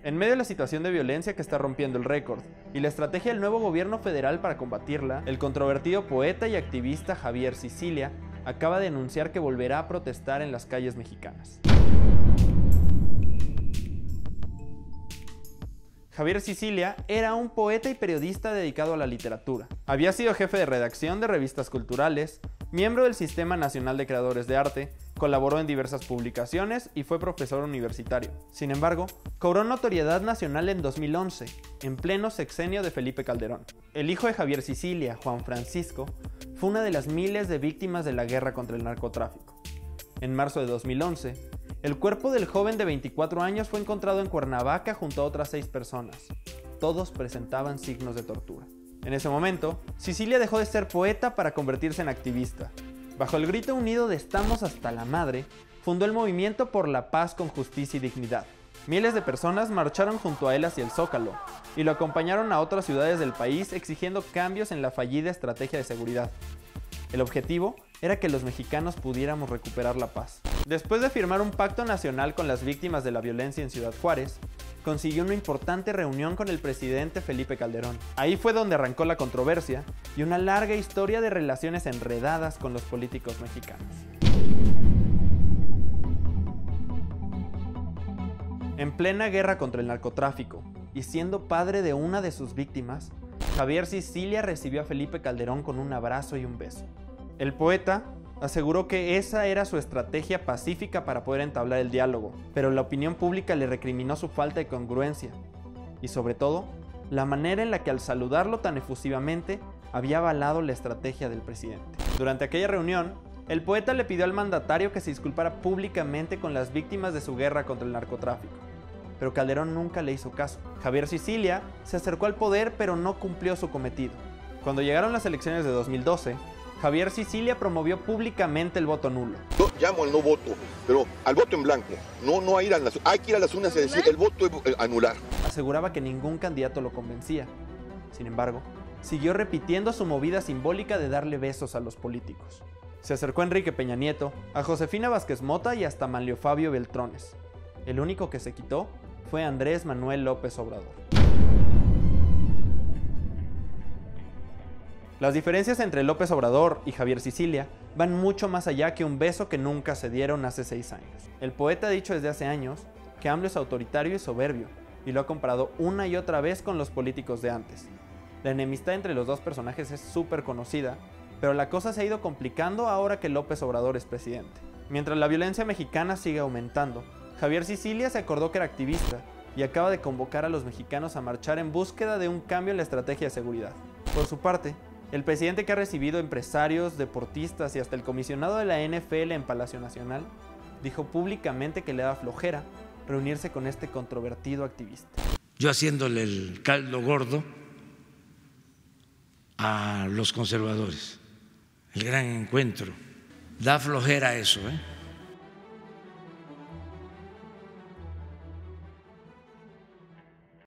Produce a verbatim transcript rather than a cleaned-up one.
En medio de la situación de violencia que está rompiendo el récord y la estrategia del nuevo gobierno federal para combatirla, el controvertido poeta y activista Javier Sicilia acaba de anunciar que volverá a protestar en las calles mexicanas. Javier Sicilia era un poeta y periodista dedicado a la literatura. Había sido jefe de redacción de revistas culturales, miembro del Sistema Nacional de Creadores de Arte, colaboró en diversas publicaciones y fue profesor universitario. Sin embargo, cobró notoriedad nacional en dos mil once, en pleno sexenio de Felipe Calderón. El hijo de Javier Sicilia, Juan Francisco, fue una de las miles de víctimas de la guerra contra el narcotráfico. En marzo de dos mil once, el cuerpo del joven de veinticuatro años fue encontrado en Cuernavaca junto a otras seis personas. Todos presentaban signos de tortura. En ese momento, Sicilia dejó de ser poeta para convertirse en activista. Bajo el grito unido de "Estamos hasta la madre", fundó el Movimiento por la Paz con Justicia y Dignidad. Miles de personas marcharon junto a él hacia el Zócalo y lo acompañaron a otras ciudades del país exigiendo cambios en la fallida estrategia de seguridad. El objetivo era que los mexicanos pudiéramos recuperar la paz. Después de firmar un pacto nacional con las víctimas de la violencia en Ciudad Juárez, consiguió una importante reunión con el presidente Felipe Calderón. Ahí fue donde arrancó la controversia y una larga historia de relaciones enredadas con los políticos mexicanos. En plena guerra contra el narcotráfico y siendo padre de una de sus víctimas, Javier Sicilia recibió a Felipe Calderón con un abrazo y un beso. El poeta aseguró que esa era su estrategia pacífica para poder entablar el diálogo, pero la opinión pública le recriminó su falta de congruencia y, sobre todo, la manera en la que al saludarlo tan efusivamente había avalado la estrategia del presidente. Durante aquella reunión, el poeta le pidió al mandatario que se disculpara públicamente con las víctimas de su guerra contra el narcotráfico, pero Calderón nunca le hizo caso. Javier Sicilia se acercó al poder pero no cumplió su cometido. Cuando llegaron las elecciones de dos mil doce, Javier Sicilia promovió públicamente el voto nulo. Yo llamo al no voto, pero al voto en blanco. No, no a ir a las, hay que ir a las urnas y decir el voto anular. Aseguraba que ningún candidato lo convencía. Sin embargo, siguió repitiendo su movida simbólica de darle besos a los políticos. Se acercó a Enrique Peña Nieto, a Josefina Vázquez Mota y hasta Manlio Fabio Beltrones. El único que se quitó fue Andrés Manuel López Obrador. Las diferencias entre López Obrador y Javier Sicilia van mucho más allá que un beso que nunca se dieron hace seis años. El poeta ha dicho desde hace años que AMLO es autoritario y soberbio, y lo ha comparado una y otra vez con los políticos de antes. La enemistad entre los dos personajes es súper conocida, pero la cosa se ha ido complicando ahora que López Obrador es presidente. Mientras la violencia mexicana sigue aumentando, Javier Sicilia se acordó que era activista y acaba de convocar a los mexicanos a marchar en búsqueda de un cambio en la estrategia de seguridad. Por su parte, el presidente, que ha recibido empresarios, deportistas y hasta el comisionado de la N F L en Palacio Nacional, dijo públicamente que le da flojera reunirse con este controvertido activista. Yo haciéndole el caldo gordo a los conservadores, el gran encuentro, da flojera eso, ¿eh?